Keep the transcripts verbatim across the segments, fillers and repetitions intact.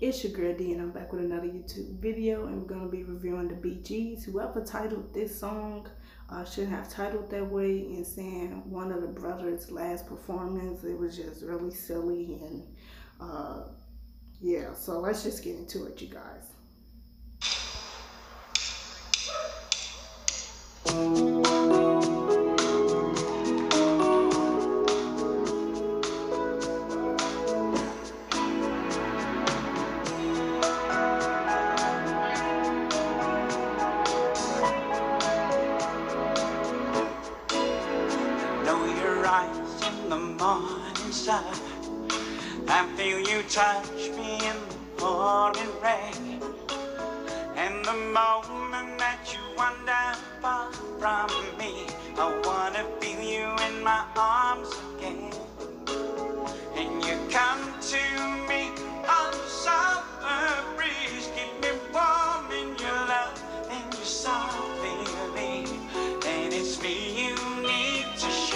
It's your girl D, and I'm back with another YouTube video, and we're going to be reviewing the Bee Gees. Whoever titled this song uh, shouldn't have titled that way, and saying one of the brothers' last performance, it was just really silly, and uh, yeah, so let's just get into it, you guys. In the morning sun, I feel you touch me in the pouring rain, and the moment that you wander far from me, I wanna feel you in my arms again. And you come to me on the summer breeze, keep me warm in your love and your softly leave. And it's me you need to show.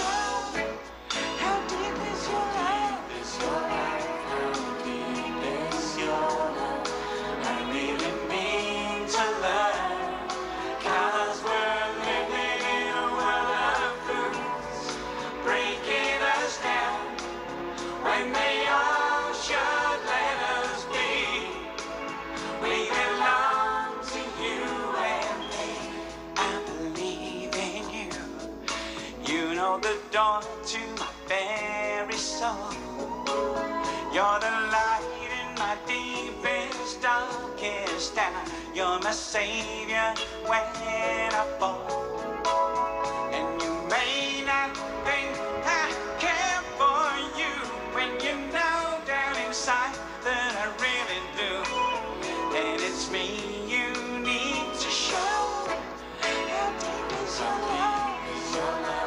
The door to my very soul. You're the light in my deepest, darkest hour. You're my savior when I fall. And you may not think I care for you, when you know down inside that I really do. And it's me you need to show. How deep is your love? Is your love?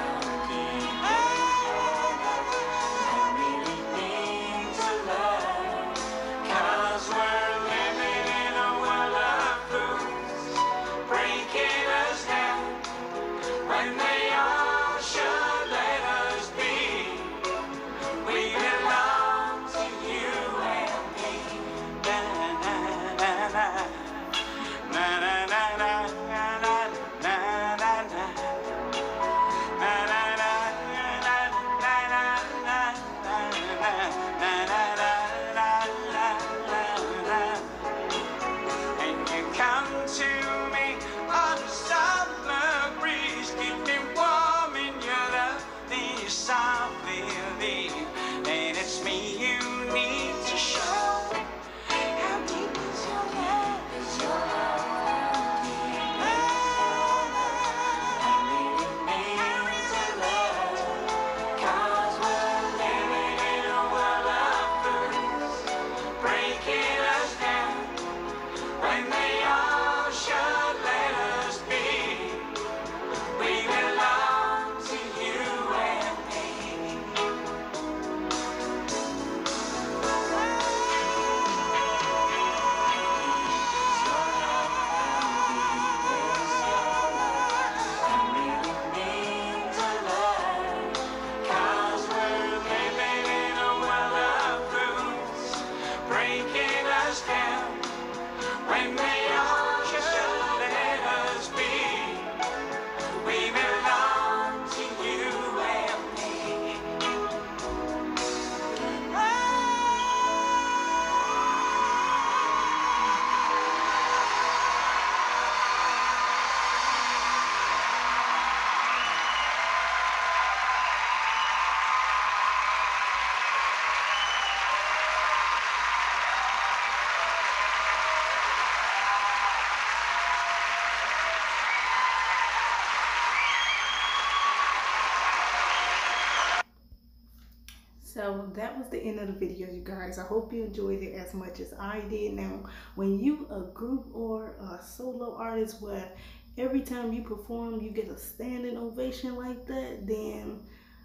So that was the end of the video, you guys. I hope you enjoyed it as much as I did. Now, when you a group or a solo artist where every time you perform you get a standing ovation like that, then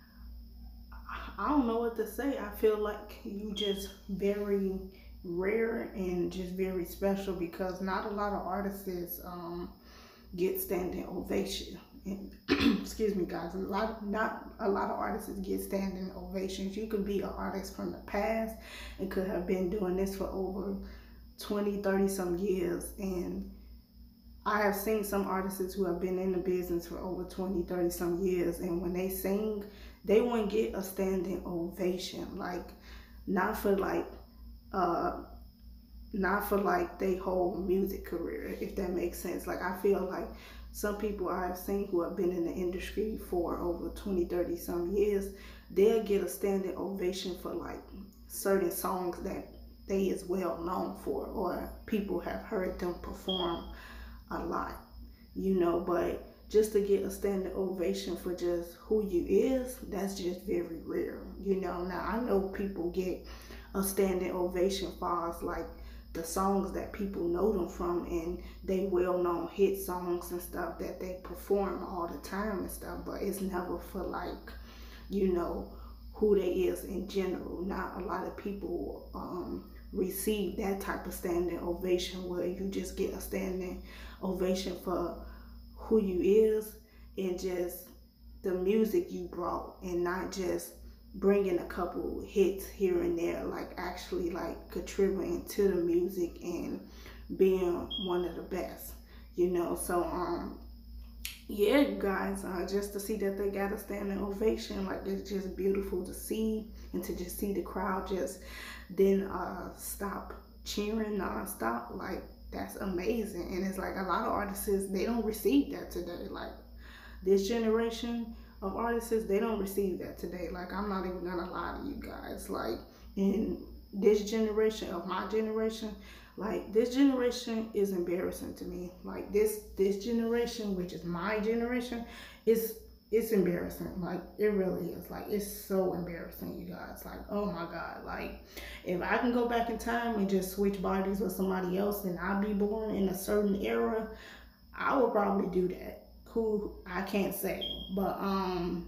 I don't know what to say. I feel like you just very rare and just very special, because not a lot of artists um, get standing ovation. And excuse me, guys, a lot, not a lot of artists get standing ovations. You could be an artist from the past and could have been doing this for over twenty, thirty some years. And I have seen some artists who have been in the business for over twenty, thirty some years. And when they sing, they wouldn't get a standing ovation. Like, not for like, uh, not for like their whole music career, if that makes sense. Like, I feel like some people I've seen who have been in the industry for over twenty, thirty some years, they'll get a standing ovation for like certain songs that they is well known for, or people have heard them perform a lot, you know. But just to get a standing ovation for just who you is, that's just very rare, you know. Now, I know people get a standing ovation for us, like the songs that people know them from, and they well-known hit songs and stuff that they perform all the time and stuff, but it's never for like, you know, who they is in general. Not a lot of people um, receive that type of standing ovation where you just get a standing ovation for who you is and just the music you brought, and not just bringing a couple hits here and there, like actually like contributing to the music and being one of the best, you know. So um yeah, you guys, uh, just to see that they got a standing ovation, like, it's just beautiful to see, and to just see the crowd just then uh stop cheering nonstop, like, that's amazing. And it's like a lot of artists, they don't receive that today. Like, this generation of artists, they don't receive that today. Like, I'm not even gonna lie to you guys. Like, in this generation of my generation, like, this generation is embarrassing to me. Like, this this generation, which is my generation, is it's embarrassing. Like, it really is. Like, it's so embarrassing, you guys. Like, oh my God. Like, if I can go back in time and just switch bodies with somebody else and I'd be born in a certain era, I would probably do that. Who, I can't say. But um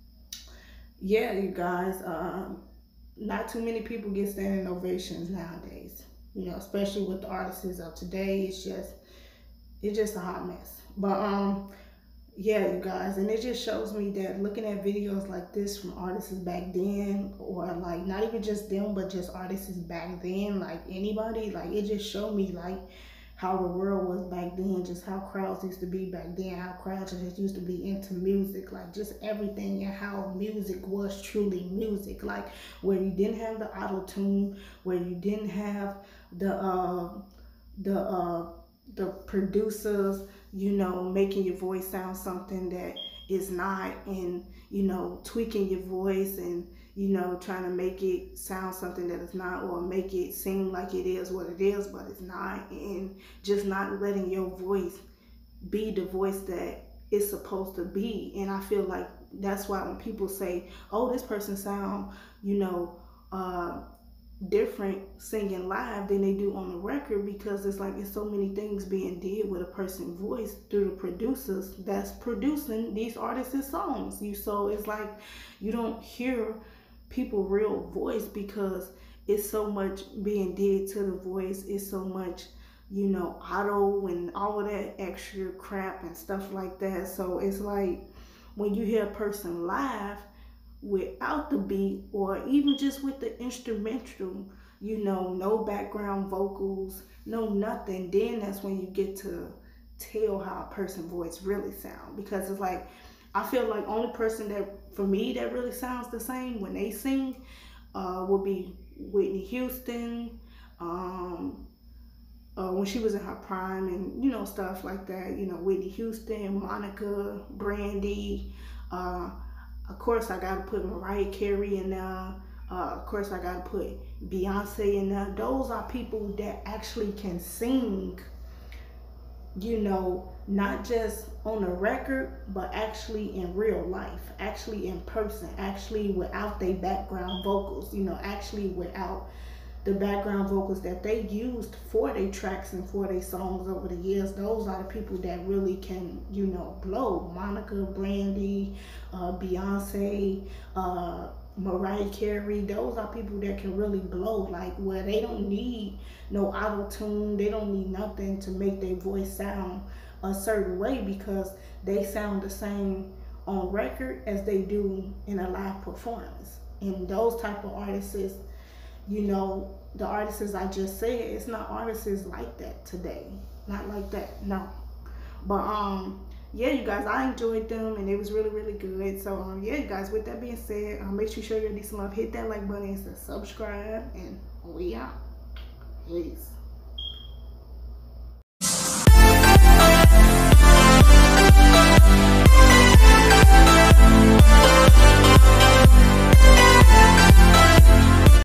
yeah, you guys, um not too many people get standing ovations nowadays, you know, especially with the artists of today. It's just it's just a hot mess. But um yeah, you guys, and it just shows me that looking at videos like this from artists back then, or like not even just them, but just artists back then, like anybody, like, it just showed me like how the world was back then, just how crowds used to be back then, how crowds just used to be into music, like just everything, and how music was truly music, like where you didn't have the auto-tune, where you didn't have the uh the uh the producers, you know, making your voice sound something that is not, and, you know, tweaking your voice and, you know, trying to make it sound something that it's not, or make it seem like it is what it is, but it's not, and just not letting your voice be the voice that it's supposed to be. And I feel like that's why when people say, oh, this person sound, you know, uh, different singing live than they do on the record, because it's like, it's so many things being did with a person's voice through the producers that's producing these artists' songs. You so it's like you don't hear people real voice, because it's so much being did to the voice. It's so much, you know, auto and all of that extra crap and stuff like that. So it's like when you hear a person live without the beat, or even just with the instrumental, you know, no background vocals, no nothing, then that's when you get to tell how a person's voice really sound. Because it's like, I feel like only person that, for me, that really sounds the same when they sing uh, would be Whitney Houston, um, uh, when she was in her prime, and, you know, stuff like that. You know, Whitney Houston, Monica, Brandy, uh, of course, I gotta put Mariah Carey in there. Uh, of course, I gotta put Beyonce in there. Those are people that actually can sing, you know, not just on a record, but actually in real life, actually in person, actually without their background vocals, you know, actually without the background vocals that they used for their tracks and for their songs over the years. Those are the people that really can, you know, blow. Monica, Brandy, uh, Beyonce, uh, Mariah Carey, those are people that can really blow, like where they don't need no auto-tune, they don't need nothing to make their voice sound a certain way because they sound the same on record as they do in a live performance. And those type of artists, you know, the artists I just said, it's not artists like that today. Not like that, no. But um yeah, you guys, I enjoyed them and it was really, really good. So um yeah, you guys, with that being said, um, make sure you show your decent love, hit that like button and subscribe, and we out. Peace.